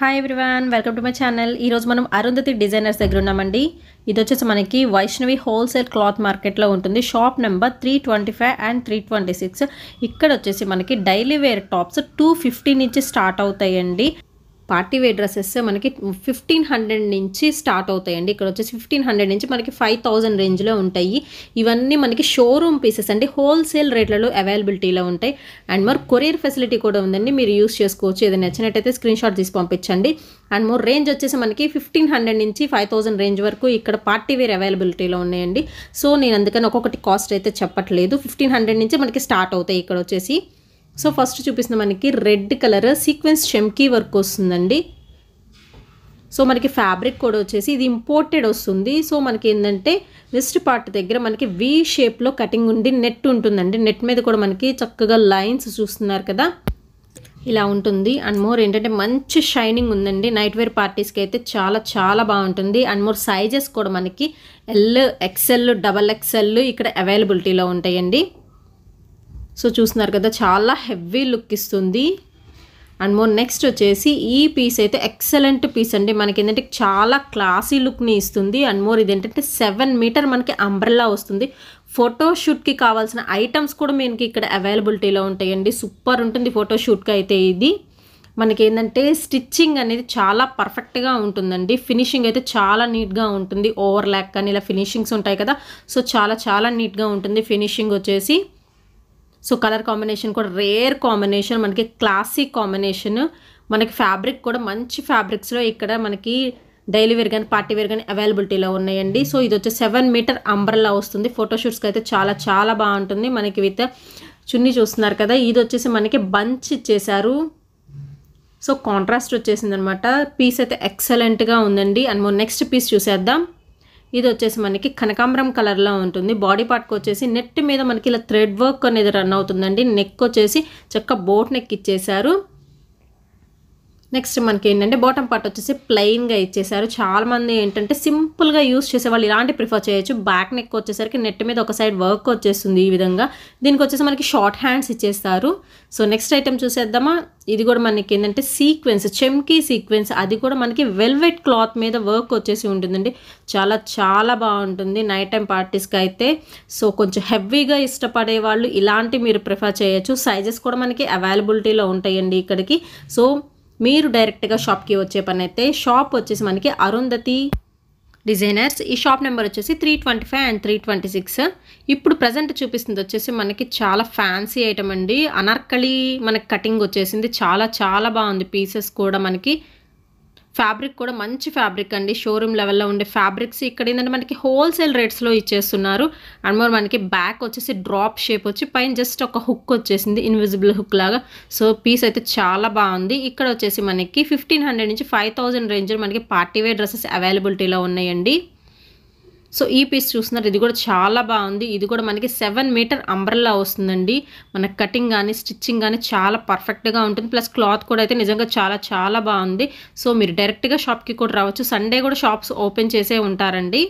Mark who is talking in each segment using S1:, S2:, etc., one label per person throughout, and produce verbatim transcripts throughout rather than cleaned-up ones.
S1: Hi everyone, welcome to my channel. ఈరోజు మనం Arundhati designers దగ్గర ఉన్నామండి. ఇది వచ్చేసి మనకి వైష్ణవి హోల్సేల్ క్లాత్ మార్కెట్లో ఉంటుంది. Shop number three twenty five and three twenty six. ఇక్కడ వచ్చేసి మనకి daily wear tops two fifty నుంచి స్టార్ట్ అవుతాయండి. పార్టీ వేర్ డ్రెస్సెస్ మనకి ఫిఫ్టీన్ హండ్రెడ్ నుంచి స్టార్ట్ అవుతాయండి. ఇక్కడ వచ్చేసి ఫిఫ్టీన్ హండ్రెడ్ నుంచి మనకి ఫైవ్ థౌజండ్ రేంజ్లో ఉంటాయి. ఇవన్నీ మనకి షోరూమ్ పీసెస్ అండి, హోల్సేల్ రేట్లలో అవైలబిలిటీలో ఉంటాయి. అండ్ మోర్ కొరియర్ ఫెసిలిటీ కూడా ఉందండి, మీరు యూస్ చేసుకోవచ్చు. ఏదైనా నచ్చినట్టయితే స్క్రీన్ షాట్ తీసి పంపించండి. అండ్ మోర్ రేంజ్ వచ్చేసి మనకి ఫిఫ్టీన్ హండ్రెడ్ నుంచి ఫైవ్ థౌజండ్ రేంజ్ వరకు ఇక్కడ పార్టీ వేర్ అవైలబిలిటీలో ఉన్నాయండి. సో నేను అందుకని ఒక్కొక్కటి కాస్ట్ అయితే చెప్పట్లేదు. ఫిఫ్టీన్ హండ్రెడ్ నుంచి మనకి స్టార్ట్ అవుతాయి ఇక్కడ వచ్చేసి. సో ఫస్ట్ చూపిస్తున్న మనకి రెడ్ కలర్ సీక్వెన్స్ చెమ్కీ వర్క్ వస్తుందండి. సో మనకి ఫ్యాబ్రిక్ కూడా వచ్చేసి ఇది ఇంపోర్టెడ్ వస్తుంది. సో మనకి ఏంటంటే వెస్ట్ పార్ట్ దగ్గర మనకి వి షేప్లో కటింగ్ ఉండి నెట్ ఉంటుందండి. నెట్ మీద కూడా మనకి చక్కగా లైన్స్ చూస్తున్నారు కదా, ఇలా ఉంటుంది. అండ్ మోర్ ఏంటంటే మంచి షైనింగ్ ఉందండి. నైట్ వేర్ పార్టీస్కి అయితే చాలా చాలా బాగుంటుంది. అండ్ మోర్ సైజెస్ కూడా మనకి ఎల్, ఎక్స్ఎల్, డబల్ ఎక్స్ఎల్ ఇక్కడ అవైలబిలిటీలో ఉంటాయండి. సో చూస్తున్నారు కదా, చాలా హెవీ లుక్ ఇస్తుంది. అండ్ మోర్ నెక్స్ట్ వచ్చేసి ఈ పీస్ అయితే ఎక్సలెంట్ పీస్ అండి. మనకి ఏంటంటే చాలా క్లాసీ లుక్ని ఇస్తుంది. అండ్ మోర్ ఇది ఏంటంటే సెవెన్ మీటర్ మనకి అంబ్రెల్లా వస్తుంది. ఫోటోషూట్కి కావాల్సిన ఐటమ్స్ కూడా మనకి ఇక్కడ అవైలబిలిటీలో ఉంటాయండి. సూపర్ ఉంటుంది ఫోటోషూట్కి అయితే. ఇది మనకి ఏంటంటే స్టిచ్చింగ్ అనేది చాలా పర్ఫెక్ట్గా ఉంటుందండి. ఫినిషింగ్ అయితే చాలా నీట్గా ఉంటుంది. ఓవర్ ల్యాక్ కానీ ఇలా ఫినిషింగ్స్ ఉంటాయి కదా, సో చాలా చాలా నీట్గా ఉంటుంది ఫినిషింగ్ వచ్చేసి. సో కలర్ కాంబినేషన్ కూడా రేర్ కాంబినేషన్, మనకి క్లాసిక్ కాంబినేషన్. మనకి ఫ్యాబ్రిక్ కూడా మంచి ఫ్యాబ్రిక్స్లో ఇక్కడ మనకి డైలీ వేర్ కానీ పార్టీ వేర్ కానీ అవైలబిలిటీలో ఉన్నాయండి. సో ఇది వచ్చి సెవెన్ మీటర్ అంబ్రెల్లా వస్తుంది. ఫోటోషూట్స్కి అయితే చాలా చాలా బాగుంటుంది. మనకి విత్ చున్నీ చూస్తున్నారు కదా, ఇది వచ్చేసి మనకి బంచ్ ఇచ్చేసారు. సో కాంట్రాస్ట్ వచ్చేసింది అనమాట. పీస్ అయితే ఎక్సలెంట్గా ఉందండి. అండ్ మో నెక్స్ట్ పీస్ చూసేద్దాం. ఇది వచ్చేసి మనకి కనకాంబరం కలర్లో ఉంటుంది. బాడీ పార్ట్కి వచ్చేసి నెట్ మీద మనకి ఇలా థ్రెడ్ వర్క్ అనేది రన్ అవుతుందండి. నెక్ వచ్చేసి చక్క బోట్ నెక్ ఇచ్చేసారు. నెక్స్ట్ మనకి ఏంటంటే బాటమ్ పార్ట్ వచ్చేసి ప్లెయిన్గా ఇచ్చేసారు. చాలామంది ఏంటంటే సింపుల్గా యూస్ చేసేవాళ్ళు ఇలాంటి ప్రిఫర్ చేయొచ్చు. బ్యాక్ నెక్ వచ్చేసరికి నెట్ మీద ఒక సైడ్ వర్క్ వచ్చేస్తుంది ఈ విధంగా. దీనికి వచ్చేసి మనకి షార్ట్ హ్యాండ్స్ ఇచ్చేస్తారు. సో నెక్స్ట్ ఐటెం చూసేద్దామా. ఇది కూడా మనకి ఏంటంటే సీక్వెన్స్, చెమ్కీ సీక్వెన్స్, అది కూడా మనకి వెల్వెట్ క్లాత్ మీద వర్క్ వచ్చేసి ఉంటుందండి. చాలా చాలా బాగుంటుంది నైట్ టైం పార్టీస్కి అయితే. సో కొంచెం హెవీగా ఇష్టపడే వాళ్ళు ఇలాంటి మీరు ప్రిఫర్ చేయొచ్చు. సైజెస్ కూడా మనకి అవైలబిలిటీలో ఉంటాయండి ఇక్కడికి. సో మీరు డైరెక్ట్గా షాప్కి వచ్చే పని అయితే, షాప్ వచ్చేసి మనకి అరుంధతి డిజైనర్స్. ఈ షాప్ నెంబర్ వచ్చేసి three twenty five and three twenty six. ఇప్పుడు ప్రజెంట్ చూపిస్తుంది వచ్చేసి మనకి చాలా ఫ్యాన్సీ ఐటమ్ అండి. అనార్కలి మనకి కటింగ్ వచ్చేసింది. చాలా చాలా బాగుంది పీసెస్ కూడా. మనకి ఫ్యాబ్రిక్ కూడా మంచి ఫ్యాబ్రిక్ అండి. షోరూమ్ లెవెల్లో ఉండే ఫ్యాబ్రిక్స్ ఇక్కడ ఏంటంటే మనకి హోల్సేల్ రేట్స్లో ఇచ్చేస్తున్నారు. అండ్ మోర్ మనకి బ్యాక్ వచ్చేసి డ్రాప్ షేప్ వచ్చి పైన జస్ట్ ఒక హుక్ వచ్చేసింది, ఇన్విజిబుల్ హుక్ లాగా. సో పీస్ అయితే చాలా బాగుంది. ఇక్కడ వచ్చేసి మనకి ఫిఫ్టీన్ హండ్రెడ్ నుంచి ఫైవ్ థౌజండ్ రేంజ్లో మనకి పార్టీ వేర్ డ్రెస్సెస్ అవైలబిలిటీలో ఉన్నాయండి. సో ఈ పీస్ చూస్తున్నారు, ఇది కూడా చాలా బాగుంది. ఇది కూడా మనకి సెవెన్ మీటర్ అంబ్రెల్లా వస్తుందండి. మన కటింగ్ కానీ స్టిచ్చింగ్ కానీ చాలా పర్ఫెక్ట్గా ఉంటుంది. ప్లస్ క్లాత్ కూడా అయితే నిజంగా చాలా చాలా బాగుంది. సో మీరు డైరెక్ట్గా షాప్కి కూడా రావచ్చు. సండే కూడా షాప్స్ ఓపెన్ చేసే ఉంటారండి.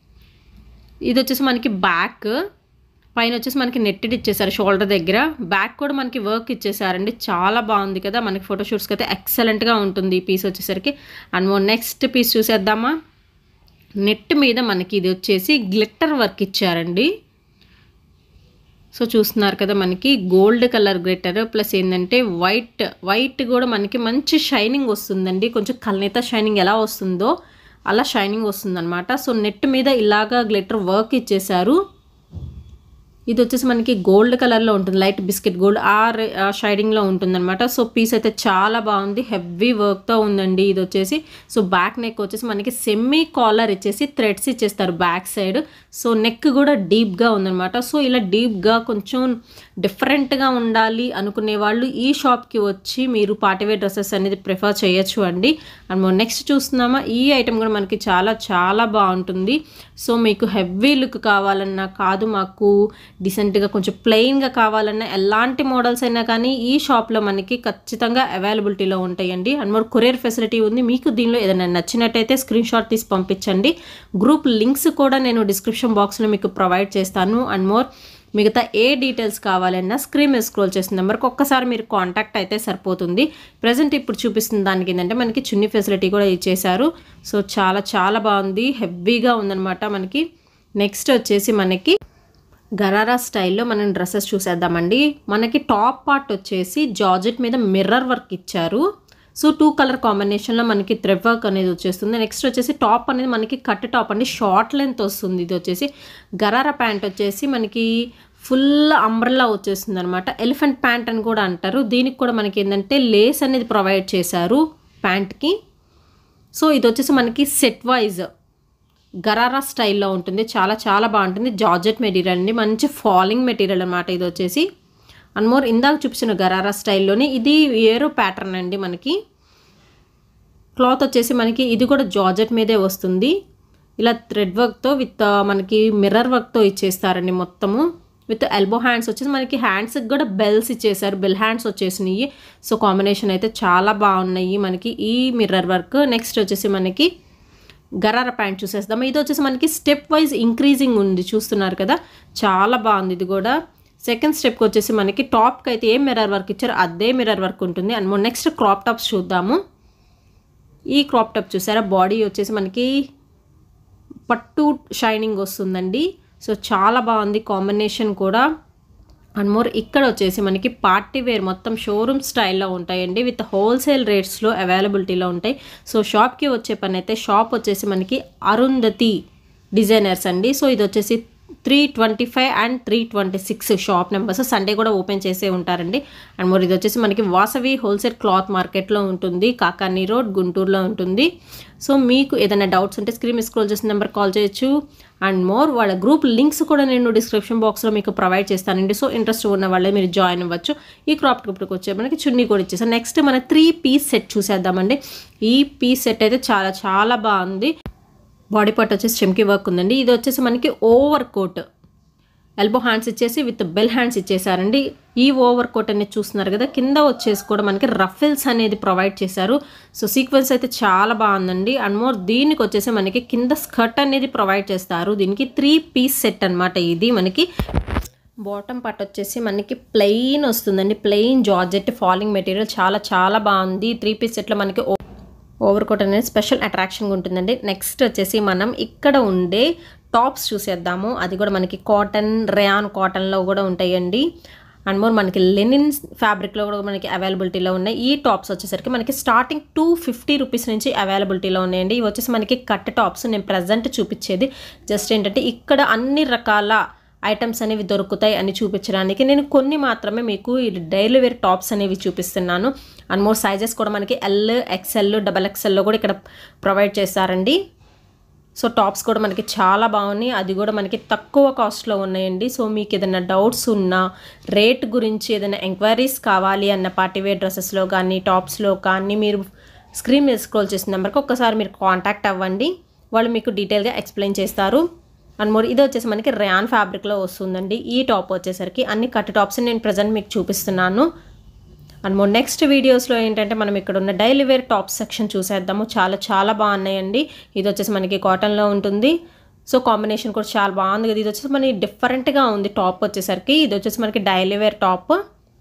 S1: ఇది వచ్చేసి మనకి బ్యాక్ పైన వచ్చేసి మనకి నెట్టెడ్ ఇచ్చేసారు షోల్డర్ దగ్గర. బ్యాక్ కూడా మనకి వర్క్ ఇచ్చేసారండి. చాలా బాగుంది కదా, మనకి ఫోటోషూట్స్కి అయితే ఎక్సలెంట్గా ఉంటుంది ఈ పీస్ వచ్చేసరికి. అండ్ నెక్స్ట్ పీస్ చూసేద్దామా. నెట్ మీద మనకి ఇది వచ్చేసి గ్లిట్టర్ వర్క్ ఇచ్చారండి. సో చూస్తున్నారు కదా, మనకి గోల్డ్ కలర్ గ్లిట్టర్ ప్లస్ ఏంటంటే వైట్ వైట్ కూడా మనకి మంచి షైనింగ్ వస్తుందండి. కొంచెం కల్నేత షైనింగ్ ఎలా వస్తుందో అలా షైనింగ్ వస్తుందన్నమాట. సో నెట్ మీద ఇలాగా గ్లిట్టర్ వర్క్ ఇచ్చేసారు. ఇది వచ్చేసి మనకి గోల్డ్ కలర్లో ఉంటుంది, లైట్ బిస్కెట్ గోల్డ్ ఆ షైడింగ్లో ఉంటుందన్నమాట. సో పీస్ అయితే చాలా బాగుంది, హెవీ వర్క్తో ఉందండి ఇది వచ్చేసి. సో బ్యాక్ నెక్ వచ్చేసి మనకి సెమీ కాలర్ ఇచ్చేసి థ్రెడ్స్ ఇచ్చేస్తారు బ్యాక్ సైడ్. సో నెక్ కూడా డీప్గా ఉందన్నమాట. సో ఇలా డీప్గా కొంచెం డిఫరెంట్గా ఉండాలి అనుకునే వాళ్ళు ఈ షాప్కి వచ్చి మీరు పార్టీవేర్ డ్రెస్సెస్ అనేది ప్రిఫర్ చేయొచ్చు అండి. అండ్ నెక్స్ట్ చూస్తున్నామా, ఈ ఐటమ్ కూడా మనకి చాలా చాలా బాగుంటుంది. సో మీకు హెవీ లుక్ కావాలన్నా, కాదు మాకు డీసెంట్గా కొంచెం ప్లెయిన్గా కావాలన్నా, ఎలాంటి మోడల్స్ అయినా కానీ ఈ షాప్లో మనకి ఖచ్చితంగా అవైలబిలిటీలో ఉంటాయండి. అండ్ మోర్ కొరియర్ ఫెసిలిటీ ఉంది. మీకు దీనిలో ఏదైనా నచ్చినట్టయితే స్క్రీన్ షాట్ తీసి పంపించండి. గ్రూప్ లింక్స్ కూడా నేను డిస్క్రిప్షన్ బాక్స్లో మీకు ప్రొవైడ్ చేస్తాను. అండ్ మోర్ మిగతా ఏ డీటెయిల్స్ కావాలన్నా స్క్రీన్ మీద స్క్రోల్ చేసిన నెంబర్కి ఒక్కసారి మీరు కాంటాక్ట్ అయితే సరిపోతుంది. ప్రజెంట్ ఇప్పుడు చూపిస్తున్న దానికి ఏంటంటే మనకి చున్నీ ఫెసిలిటీ కూడా ఇచ్చేసారు. సో చాలా చాలా బాగుంది, హెవీగా ఉందన్నమాట మనకి. నెక్స్ట్ వచ్చేసి మనకి గరారా స్టైల్లో మనం డ్రెస్సెస్ చూసేద్దామండి. మనకి టాప్ పార్ట్ వచ్చేసి జార్జెట్ మీద మిర్రర్ వర్క్ ఇచ్చారు. సో టూ కలర్ కాంబినేషన్లో మనకి థ్రెడ్ వర్క్ అనేది వచ్చేస్తుంది. నెక్స్ట్ వచ్చేసి టాప్ అనేది మనకి కట్ టాప్ అండి, షార్ట్ లెంత్ వస్తుంది. ఇది వచ్చేసి గరారా ప్యాంట్ వచ్చేసి మనకి ఫుల్ అంబ్రెల్లా వచ్చేస్తుంది అనమాట. ఎలిఫెంట్ ప్యాంట్ అని కూడా అంటారు. దీనికి కూడా మనకి ఏంటంటే లేస్ అనేది ప్రొవైడ్ చేశారు ప్యాంట్కి. సో ఇది వచ్చేసి మనకి సెట్ వైజ్ గరారా స్టైల్లో ఉంటుంది. చాలా చాలా బాగుంటుంది. జార్జెట్ మెటీరియల్ అండి, మంచి ఫాలింగ్ మెటీరియల్ అనమాట ఇది వచ్చేసి. అండ్ మోర్ ఇందాక చూపించిన గరారా స్టైల్లోని ఇది ఏరో ప్యాటర్న్ అండి. మనకి క్లాత్ వచ్చేసి మనకి ఇది కూడా జార్జెట్ మీదే వస్తుంది. ఇలా థ్రెడ్ వర్క్తో విత్ మనకి మిర్రర్ వర్క్తో ఇచ్చేస్తారండి మొత్తము. విత్ ఎల్బో హ్యాండ్స్ వచ్చేసి మనకి హ్యాండ్స్కి కూడా బెల్స్ ఇచ్చేసారు, బెల్ హ్యాండ్స్ వచ్చేసినాయి. సో కాంబినేషన్ అయితే చాలా బాగున్నాయి మనకి ఈ మిర్రర్ వర్క్. నెక్స్ట్ వచ్చేసి మనకి గరారా ప్యాంట్ చూసేద్దాం. ఇది వచ్చేసి మనకి స్టెప్ వైజ్ ఇంక్రీజింగ్ ఉంది, చూస్తున్నారు కదా, చాలా బాగుంది ఇది కూడా. సెకండ్ స్టెప్కి వచ్చేసి మనకి టాప్కి అయితే ఏం మిర్రర్ వర్క్ ఇచ్చారో అదే మిర్రర్ వర్క్ ఉంటుంది. అండ్ నెక్స్ట్ క్రాప్ టాప్స్ చూద్దాము. ఈ క్రాప్ టాప్ చూసారా, బాడీ వచ్చేసి మనకి పట్టు షైనింగ్ వస్తుందండి. సో చాలా బాగుంది కాంబినేషన్ కూడా. అండ్ మోర్ ఇక్కడ వచ్చేసి మనకి పార్టీ వేర్ మొత్తం షోరూమ్ స్టైల్లో ఉంటాయండి, విత్ హోల్సేల్ రేట్స్లో అవైలబిలిటీలో ఉంటాయి. సో షాప్కి వచ్చే పని అయితే షాప్ వచ్చేసి మనకి అరుంధతి డిజైనర్స్ అండి. సో ఇది వచ్చేసి three twenty five and three twenty six shop numbers. Sunday కూడా ఓపెన్ చేసే ఉంటారండి. అండ్ మోర్ ఇది వచ్చేసి మనకి వాసవి హోల్సేల్ క్లాత్ మార్కెట్లో ఉంటుంది, కాకాని రోడ్, గుంటూరులో ఉంటుంది. సో మీకు ఏదైనా డౌట్స్ ఉంటే స్క్రీన్ స్క్రోల్ చేసిన నెంబర్ కాల్ చేయొచ్చు. అండ్ మోర్ వాళ్ళ గ్రూప్ లింక్స్ కూడా నేను డిస్క్రిప్షన్ బాక్స్లో మీకు ప్రొవైడ్ చేస్తానండి. సో ఇంట్రెస్ట్ ఉన్న వాళ్ళే మీరు జాయిన్ అవ్వచ్చు. ఈ క్రాప్ టాప్కి వచ్చే మనకి చున్నీ కూడా ఇచ్చేసాను. నెక్స్ట్ మన త్రీ పీస్ సెట్ చూసేద్దామండి. ఈ పీస్ సెట్ అయితే చాలా చాలా బాగుంది. బాడీ పార్ట్ వచ్చేసి చెమ్కీ వర్క్ ఉందండి. ఇది వచ్చేసి మనకి ఓవర్ కోట్, ఎల్బో హ్యాండ్స్ ఇచ్చేసి విత్ బెల్ హ్యాండ్స్ ఇచ్చేసారండి. ఈ ఓవర్ కోట్ అనేది చూస్తున్నారు కదా, కింద వచ్చేసి కూడా మనకి రఫిల్స్ అనేది ప్రొవైడ్ చేశారు. సో సీక్వెన్స్ అయితే చాలా బాగుందండి. అండ్ మోర్ దీనికి వచ్చేసి మనకి కింద స్కర్ట్ అనేది ప్రొవైడ్ చేస్తారు. దీనికి త్రీ పీస్ సెట్ అనమాట ఇది. మనకి బాటమ్ పార్ట్ వచ్చేసి మనకి ప్లెయిన్ వస్తుందండి, ప్లెయిన్ జార్జెట్ ఫాలింగ్ మెటీరియల్, చాలా చాలా బాగుంది. త్రీ పీస్ సెట్లో మనకి ఓవర్ కోట్ అనేది స్పెషల్ అట్రాక్షన్గా ఉంటుందండి. నెక్స్ట్ వచ్చేసి మనం ఇక్కడ ఉండే టాప్స్ చూసేద్దాము. అది కూడా మనకి కాటన్, రేయాన్ కాటన్లో కూడా ఉంటాయండి. అండ్ మోర్ మనకి లెనిన్ ఫ్యాబ్రిక్లో కూడా మనకి అవైలబిలిటీలో ఉన్నాయి. ఈ టాప్స్ వచ్చేసరికి మనకి స్టార్టింగ్ టూ ఫిఫ్టీ రూపీస్ నుంచి అవైలబిలిటీలో ఉన్నాయండి. ఇవి వచ్చేసి మనకి కట్ టాప్స్. నేను ప్రజెంట్ చూపించేది జస్ట్ ఏంటంటే ఇక్కడ అన్ని రకాల ఐటమ్స్ అనేవి దొరుకుతాయి అని చూపించడానికి నేను కొన్ని మాత్రమే మీకు డైలీ వేర్ టాప్స్ అనేవి చూపిస్తున్నాను. అండ్ మోర్ సైజెస్ కూడా మనకి ఎల్, ఎక్స్ఎల్, డబల్ ఎక్స్ఎల్లో కూడా ఇక్కడ ప్రొవైడ్ చేస్తారండి. సో టాప్స్ కూడా మనకి చాలా బాగున్నాయి, అది కూడా మనకి తక్కువ కాస్ట్లో ఉన్నాయండి. సో మీకు ఏదైనా డౌట్స్ ఉన్నా, రేట్ గురించి ఏదైనా ఎంక్వైరీస్ కావాలి అన్న పార్టీవేర్ డ్రెస్సెస్లో కానీ టాప్స్లో కానీ మీరు స్క్రీన్ మీద స్క్రోల్ చేసిన నెంబర్కి ఒక్కసారి మీరు కాంటాక్ట్ అవ్వండి, వాళ్ళు మీకు డీటెయిల్గా ఎక్స్ప్లెయిన్ చేస్తారు. అండ్ మోర్ ఇది వచ్చేసి మనకి రేయాన్ ఫ్యాబ్రిక్లో వస్తుందండి. ఈ టాప్ వచ్చేసరికి అన్ని కట్ టాప్స్ నేను ప్రజెంట్ మీకు చూపిస్తున్నాను. అండ్ మోర్ నెక్స్ట్ వీడియోస్లో ఏంటంటే మనం ఇక్కడ ఉన్న డైలీ వేర్ టాప్ సెక్షన్ చూసేద్దాము. చాలా చాలా బాగున్నాయండి. ఇది వచ్చేసి మనకి కాటన్లో ఉంటుంది. సో కాంబినేషన్ కూడా చాలా బాగుంది కదా. ఇది వచ్చేసి మనకి డిఫరెంట్గా ఉంది టాప్ వచ్చేసరికి. ఇది వచ్చేసి మనకి daily wear top.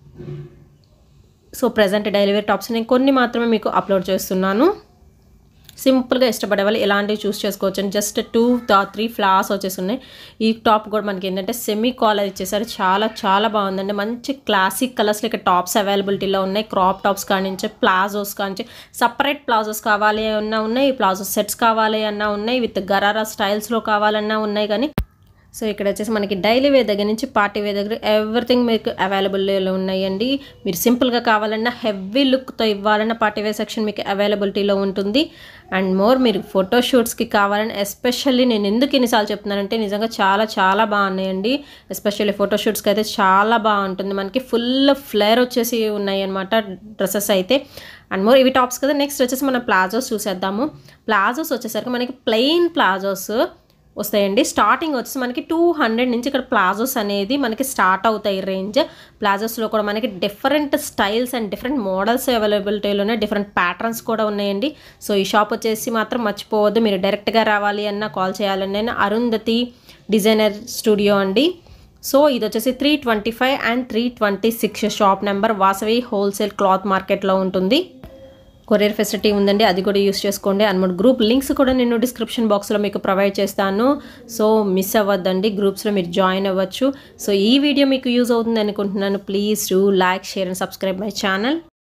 S1: So present daily wear tops నేను కొన్ని మాత్రమే మీకు అప్లోడ్ చేస్తున్నాను. సింపుల్గా ఇష్టపడే వాళ్ళు ఇలాంటివి చూస్ చేసుకోవచ్చు. జస్ట్ టూ త్రీ ఫ్లవర్స్ వచ్చేసి ఉన్నాయి. ఈ టాప్ కూడా మనకి ఏంటంటే సెమీ కాలర్ ఇచ్చేసారు, చాలా చాలా బాగుందండి. మంచి క్లాసిక్ కలర్స్లో ఇక్కడ టాప్స్ అవైలబిలిటీలో ఉన్నాయి. క్రాప్ టాప్స్ కానించి, ప్లాజోస్ కానించి, సపరేట్ ప్లాజోస్ కావాలి అన్నా ఉన్నాయి, ప్లాజో సెట్స్ కావాలి అన్నా ఉన్నాయి, విత్ గరారా స్టైల్స్లో కావాలన్నా ఉన్నాయి. కానీ సో ఇక్కడ వచ్చేసి మనకి డైలీ వేర్ దగ్గర నుంచి పార్టీ వేర్ దగ్గర ఎవ్రీథింగ్ మీకు అవైలబిలిటీలో ఉన్నాయండి. మీరు సింపుల్గా కావాలన్నా, హెవీ లుక్తో ఇవ్వాలన్నా పార్టీ వేర్ సెక్షన్ మీకు అవైలబిలిటీలో ఉంటుంది. అండ్ మోర్ మీరు ఫోటోషూట్స్కి కావాలని, ఎస్పెషల్లీ నేను ఎందుకు ఎన్నిసార్లు చెప్తున్నానంటే నిజంగా చాలా చాలా బాగున్నాయండి. ఎస్పెషల్లీ ఫోటోషూట్స్కి అయితే చాలా బాగుంటుంది. మనకి ఫుల్ ఫ్లేర్ వచ్చేసి ఉన్నాయి అనమాట డ్రెస్సెస్ అయితే. అండ్ మోర్ ఇవి టాప్స్ కదా. నెక్స్ట్ వచ్చేసి మనం ప్లాజోస్ చూసేద్దాము. ప్లాజోస్ వచ్చేసరికి మనకి ప్లెయిన్ ప్లాజోస్ వస్తాయండి. స్టార్టింగ్ వచ్చేసి మనకి టూ హండ్రెడ్ నుంచి ఇక్కడ ప్లాజోస్ అనేది మనకి స్టార్ట్ అవుతాయి రేంజ్. ప్లాజోస్లో కూడా మనకి different styles and different models అవైలబిలిటీలో ఉన్నాయి, డిఫరెంట్ ప్యాటర్న్స్ కూడా ఉన్నాయండి. సో ఈ షాప్ వచ్చేసి మాత్రం మర్చిపోవద్దు. మీరు డైరెక్ట్గా రావాలి అన్నా, కాల్ చేయాలన్నా అరుంధతి డిజైనర్ స్టూడియో అండి. సో ఇది వచ్చేసి three twenty five and three twenty six shop number Vasavi wholesale cloth మార్కెట్లో ఉంటుంది. కొరియర్ ఫెసిలిటీ ఉందండి, అది కూడా యూస్ చేసుకోండి. అండ్ మూడు గ్రూప్ లింక్స్ కూడా నేను డిస్క్రిప్షన్ బాక్స్లో మీకు ప్రొవైడ్ చేస్తాను. సో మిస్ అవ్వద్దండి, గ్రూప్స్లో మీరు జాయిన్ అవ్వచ్చు. సో ఈ వీడియో మీకు యూజ్ అవుతుంది అనుకుంటున్నాను. Please do like, share and subscribe my channel.